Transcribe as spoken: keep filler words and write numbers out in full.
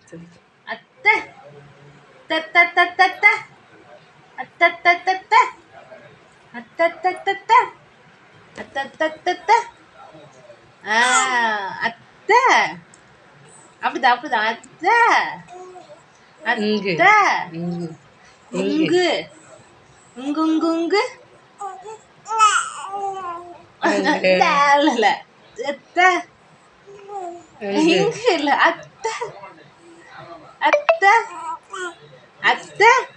அத்தை தத்த தத்த அத்த தத்த அத்த தத்த அத்த தத்த ஆ அத்தை அப்படிதான் அப்படிதான் அத்தை அத்தை உங்கு உங்கு உங்கு உங்கு இல்ல அத்தை இங்கு இல்ல அத்தை அத்தை அத்தை